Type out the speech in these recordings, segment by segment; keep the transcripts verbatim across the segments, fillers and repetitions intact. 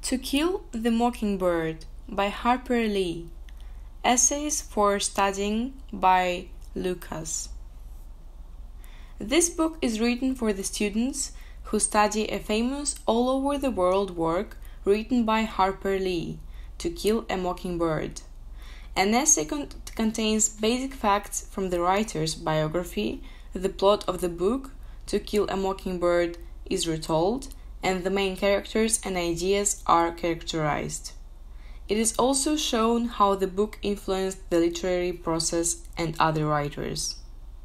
To Kill the Mockingbird by Harper Lee. Essays for Studying by Lukas. This book is written for the students who study a famous all over the world work written by Harper Lee, To Kill a Mockingbird. An essay con- contains basic facts from the writer's biography, the plot of the book, To Kill a Mockingbird, is retold, and the main characters and ideas are characterized. It is also shown how the book influenced the literary process and other writers.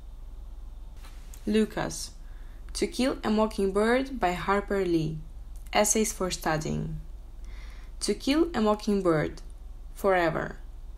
Lukas. To Kill a Mockingbird by Harper Lee. Essays for Studying. To Kill a Mockingbird. Forever.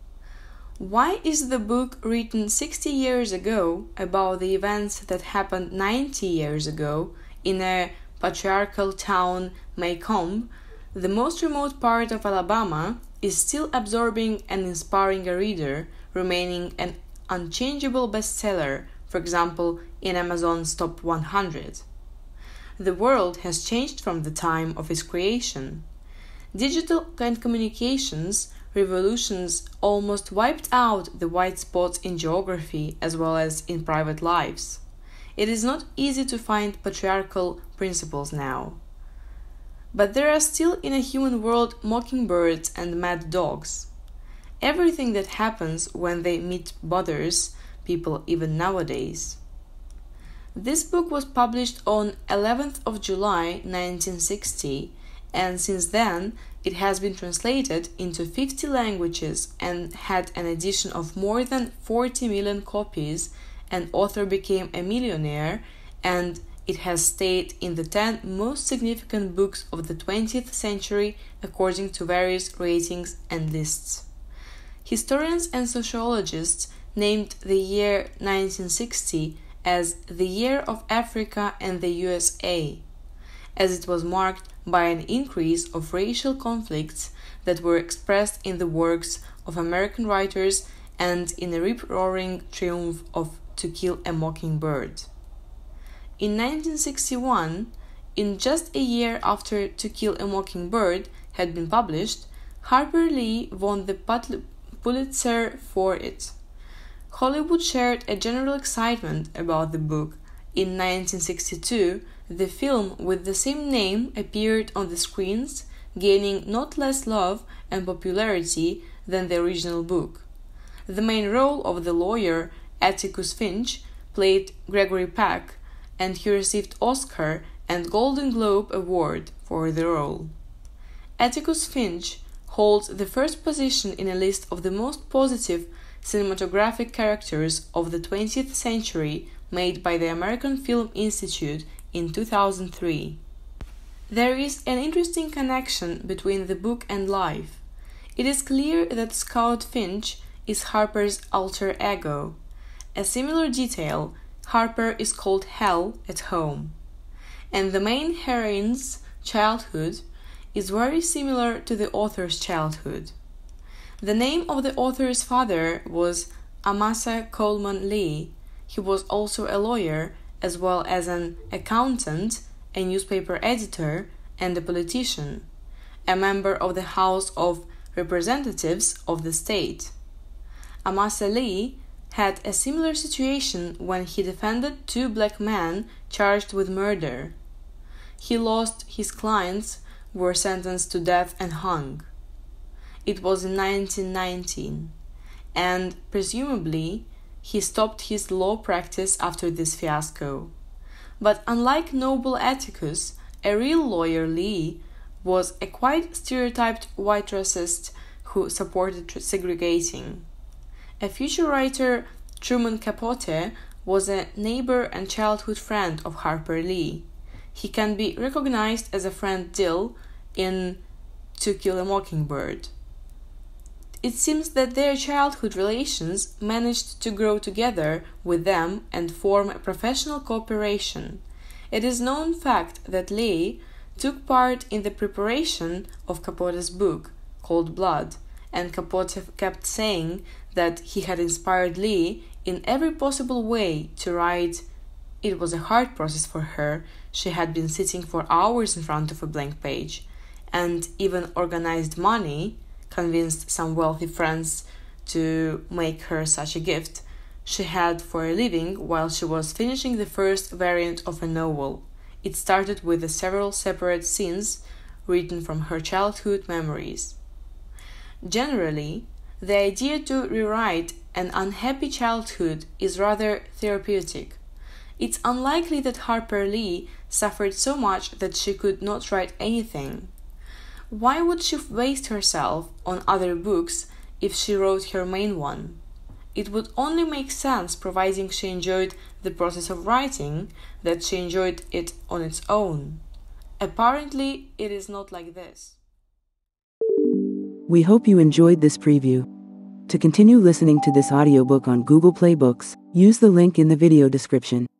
Why is the book written sixty years ago about the events that happened ninety years ago in a patriarchal town Macomb, the most remote part of Alabama, is still absorbing and inspiring a reader, remaining an unchangeable bestseller, for example, in Amazon's top one hundred? The world has changed from the time of its creation. Digital and communications revolutions almost wiped out the white spots in geography as well as in private lives. It is not easy to find patriarchal principles now. But there are still in a human world mockingbirds and mad dogs. Everything that happens when they meet bothers people even nowadays. This book was published on eleventh of July nineteen sixty, and since then it has been translated into fifty languages and had an edition of more than forty million copies. An author became a millionaire, and it has stayed in the ten most significant books of the twentieth century according to various ratings and lists. Historians and sociologists named the year nineteen sixty as the year of Africa and the U S A, as it was marked by an increase of racial conflicts that were expressed in the works of American writers and in a rip-roaring triumph of To Kill a Mockingbird. In nineteen sixty-one, in just a year after To Kill a Mockingbird had been published, Harper Lee won the Pulitzer for it. Hollywood shared a general excitement about the book. In nineteen sixty-two, the film with the same name appeared on the screens, gaining not less love and popularity than the original book. The main role of the lawyer Atticus Finch played Gregory Peck, and he received Oscar and Golden Globe Award for the role. Atticus Finch holds the first position in a list of the most positive cinematographic characters of the twentieth century made by the American Film Institute in two thousand three. There is an interesting connection between the book and life. It is clear that Scout Finch is Harper's alter ego. A similar detail, Harper is called Hell at home. And the main heroine's childhood is very similar to the author's childhood. The name of the author's father was Amasa Coleman Lee. He was also a lawyer, as well as an accountant, a newspaper editor, and a politician, a member of the House of Representatives of the state. Amasa Lee had a similar situation when he defended two black men charged with murder. He lost his clients, were sentenced to death and hung. It was in nineteen nineteen, and presumably he stopped his law practice after this fiasco. But unlike noble Atticus, a real lawyer Lee was a quite stereotyped white racist who supported segregating. A future writer, Truman Capote, was a neighbor and childhood friend of Harper Lee. He can be recognized as a friend Dill in To Kill a Mockingbird. It seems that their childhood relations managed to grow together with them and form a professional cooperation. It is known fact that Lee took part in the preparation of Capote's book, called Blood, and Capote kept saying that he had inspired Lee in every possible way to write. It was a hard process for her. She had been sitting for hours in front of a blank page, and even organized money, convinced some wealthy friends to make her such a gift she had for a living while she was finishing the first variant of a novel. It started with the several separate scenes written from her childhood memories. Generally, the idea to rewrite an unhappy childhood is rather therapeutic. It's unlikely that Harper Lee suffered so much that she could not write anything. Why would she waste herself on other books if she wrote her main one? It would only make sense providing she enjoyed the process of writing, that she enjoyed it on its own. Apparently, it is not like this. We hope you enjoyed this preview. To continue listening to this audiobook on Google Play Books, use the link in the video description.